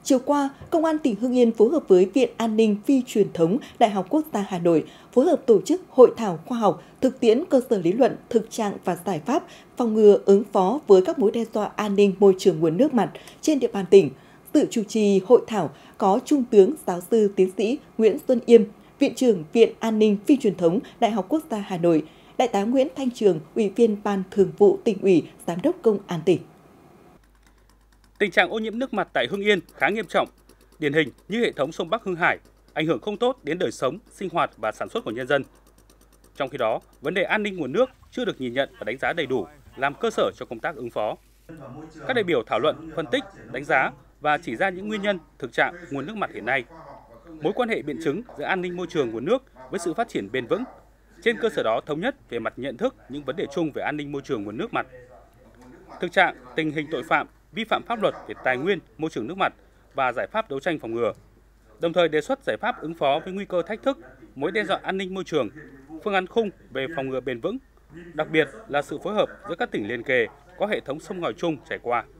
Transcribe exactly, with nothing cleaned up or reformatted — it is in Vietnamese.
Chiều qua, Công an tỉnh Hưng Yên phối hợp với Viện An ninh Phi truyền thống Đại học Quốc gia Hà Nội phối hợp tổ chức hội thảo khoa học, thực tiễn cơ sở lý luận, thực trạng và giải pháp phòng ngừa ứng phó với các mối đe dọa an ninh môi trường nguồn nước mặt trên địa bàn tỉnh. Dự chủ trì hội thảo có Trung tướng Giáo sư Tiến sĩ Nguyễn Xuân Yêm, Viện trưởng Viện An ninh Phi truyền thống Đại học Quốc gia Hà Nội, Đại tá Nguyễn Thanh Trường, Ủy viên Ban Thường vụ Tỉnh ủy, Giám đốc Công an tỉnh. Tình trạng ô nhiễm nước mặt tại Hưng Yên khá nghiêm trọng, điển hình như hệ thống sông Bắc Hưng Hải, ảnh hưởng không tốt đến đời sống, sinh hoạt và sản xuất của nhân dân. Trong khi đó, vấn đề an ninh nguồn nước chưa được nhìn nhận và đánh giá đầy đủ, làm cơ sở cho công tác ứng phó. Các đại biểu thảo luận, phân tích, đánh giá và chỉ ra những nguyên nhân, thực trạng nguồn nước mặt hiện nay, mối quan hệ biện chứng giữa an ninh môi trường nguồn nước với sự phát triển bền vững. Trên cơ sở đó thống nhất về mặt nhận thức những vấn đề chung về an ninh môi trường nguồn nước mặt. Thực trạng, tình hình tội phạm, vi phạm pháp luật về tài nguyên, môi trường nước mặt và giải pháp đấu tranh phòng ngừa. Đồng thời đề xuất giải pháp ứng phó với nguy cơ thách thức, mối đe dọa an ninh môi trường, phương án khung về phòng ngừa bền vững, đặc biệt là sự phối hợp giữa các tỉnh liền kề có hệ thống sông ngòi chung chảy qua.